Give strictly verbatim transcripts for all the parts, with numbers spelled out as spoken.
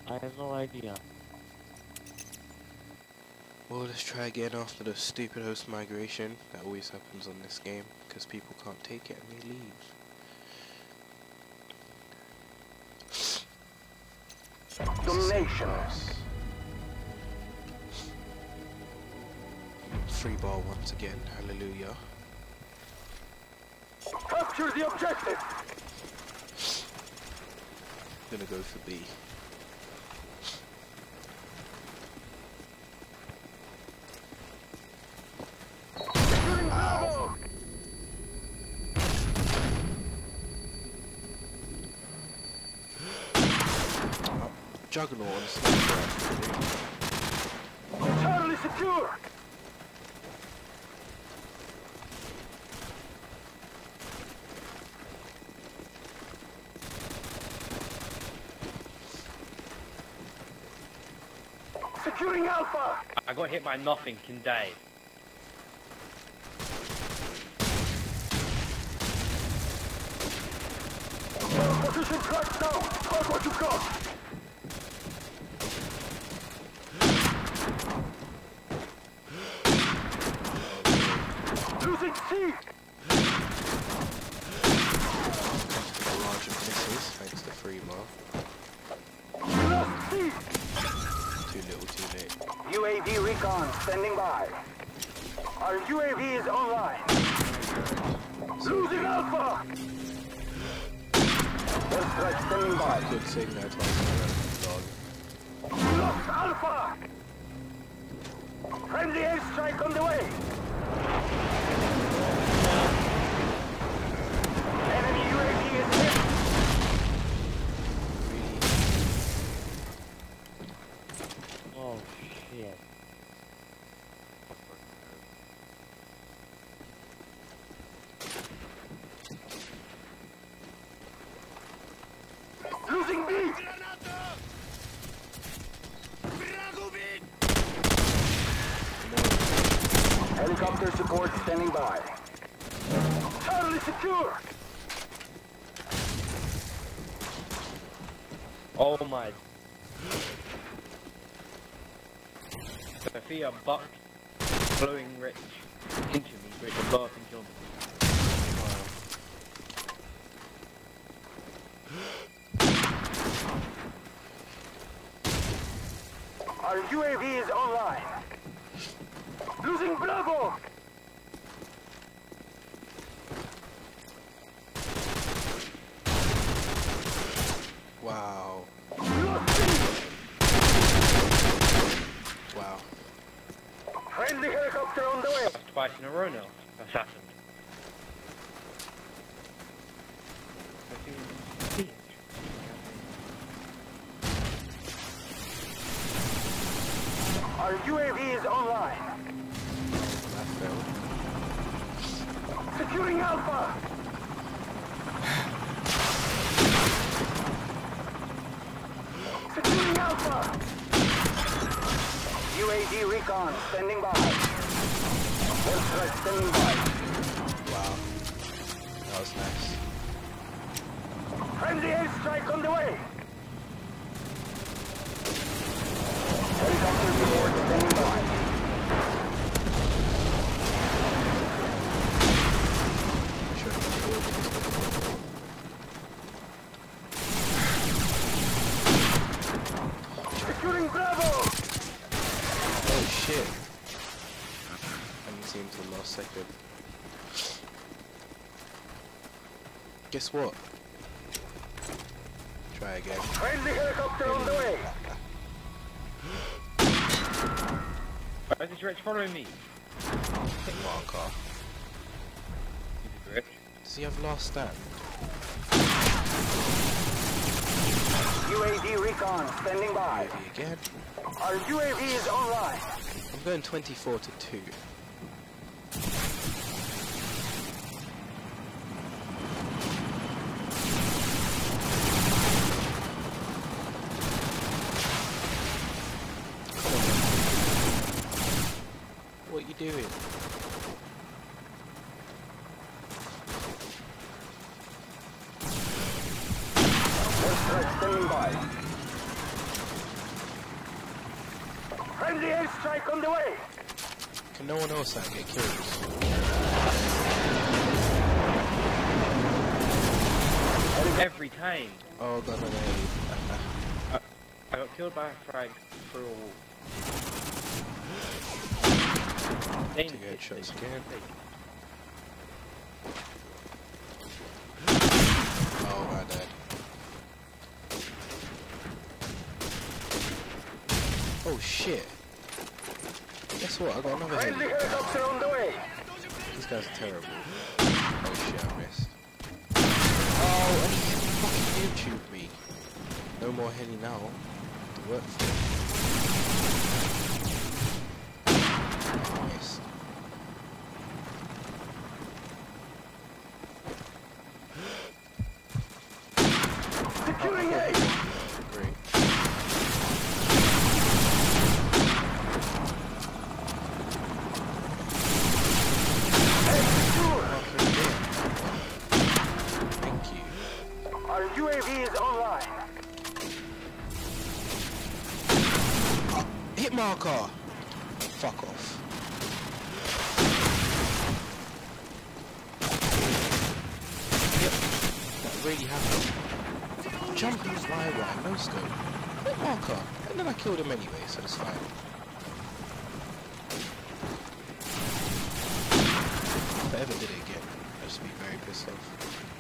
I have no idea. Well, let's try again after the stupid host migration that always happens on this game because people can't take it and they leave. Domination. Free ball once again, hallelujah. Capture the objective. Gonna go for B. Ow. Oh, Juggernaut on the sniper. Charlie secure. Securing Alpha. I got hit by nothing, can die. Position tracked down. Hold what you've got. Losing C. Large of misses, thanks to free ball. Lost C. Too little, too late. U A V recon standing by. Our U A V is online. Losing Alpha. Airstrike standing by. Good signal twice. Lost Alpha. Friendly airstrike on the way. Enemy U A V is hit. Oh shit. Losing B. Helicopter support standing by. Charlie secure. Oh my. Sophia buck blowing Rich into me, Rich will blow up and kill me. Our U A V is online. Losing Bravo. Wow. Lost C. Wow. Friendly helicopter on the way. That's twice in a row now. That's happened. Our U A V is online. That failed. Securing Alpha. Securing Alpha. U A V recon standing by. Airstrike standing by. Wow. That was nice. Friendly airstrike on the way. Helicopter support standing by. Sure, Securing Bravo. oh shit. Haven't seen till the last second. Guess what? Try again. Friendly helicopter on the way. Why is this Rich following me? Marker. Rich? Does he have last stand? U A V recon standing by. Maybe again. Our U A V is online. I'm going twenty-four to two. What are you doing? Airstrike standing by. airstrike on the way. Can no one else out get kills? Every time. Oh god, no, no. I, I got killed by a frag through a wall. Two headshots again. Oh my dad. Oh shit. Guess what? I got another Friendly heli. helicopter on the way. These guys are terrible. Oh shit, I missed. Oh, and he fucking YouTube me. No more heli now. To work for. Nice. Securing A. Great. Thank you. Our U A V is online. Hit marker! Fuck off. Yep, that really happened. Jumping fly right, no scope. Hit marker! And then I killed him anyway, so it's fine. If I ever did it again, I'd just be very pissed off.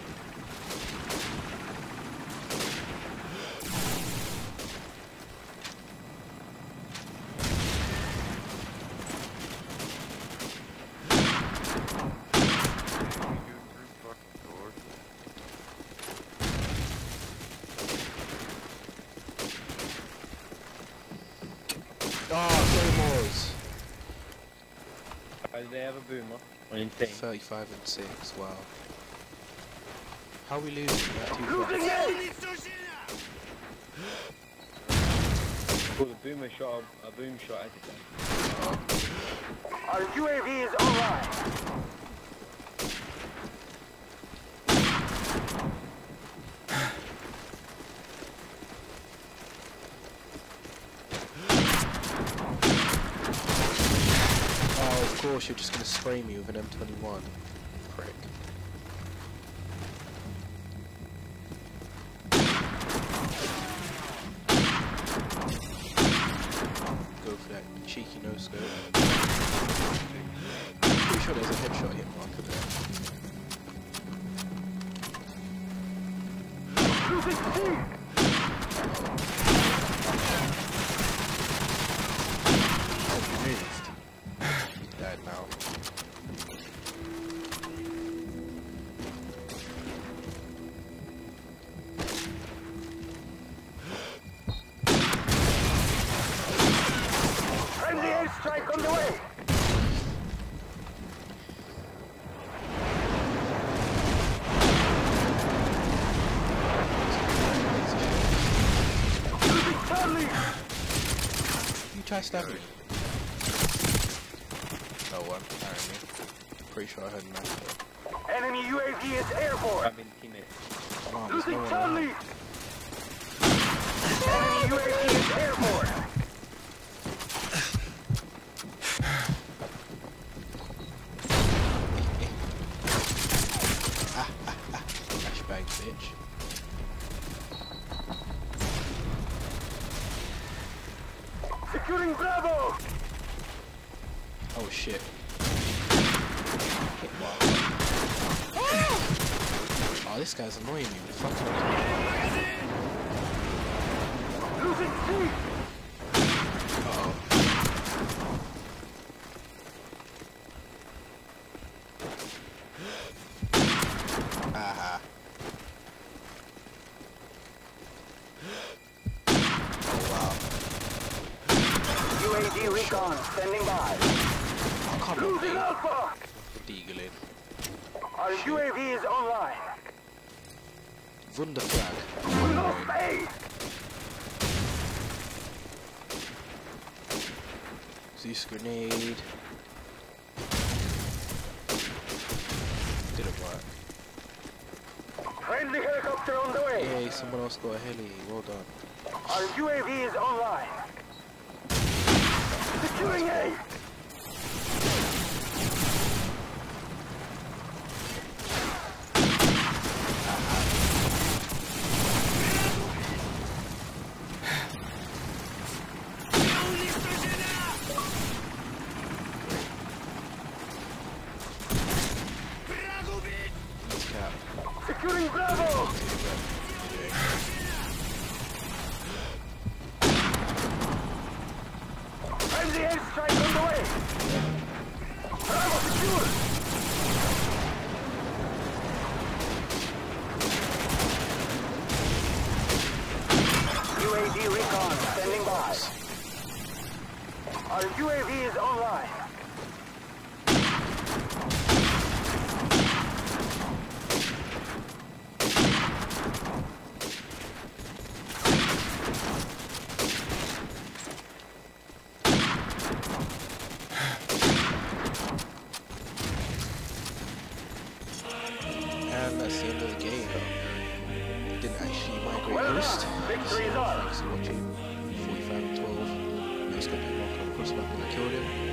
Oh, Claymores! Uh, do they have a boomer? On insane. thirty-five and six, wow. How are we losing that two Losing shots? A. Cool, the boomer shot a, a boom shot at it. Our U A V is online. Oh, of course, you're just gonna spray me with an M twenty-one. Prick. Go for that cheeky no scope. Pretty sure there's a headshot hit marker there. Losing C. Oh, he moved. He's dead now. Friendly airstrike on the way. Losing Charlie. You try stabbing me. No one, apparently. Pretty sure I heard nothing. Enemy U A V is airborne. I've been teammates. Come on, there's no Losing one Charlie. around. Enemy U A V is airborne. Flashbang, bitch. Securing Bravo. Oh shit. Hit mark. Oh, this guy's annoying me. Fucking. Losing C. Uh-oh. Aha. Oh wow. U A V recon standing by. Oh, come on, Losing mate. Alpha. Deagling. Our U A V is online. Wunderflag. We lost A. Zeus grenade. Didn't work. Friendly helicopter on the way. Yay, someone else got a heli. Well done. Our U A V is online. Securing A. Securing Bravo! Friendly airstrike on the way! Bravo secured! U A V recon standing by. Our U A V is online. And that's the end of the game. Didn't actually migrate Well host. done. Victory is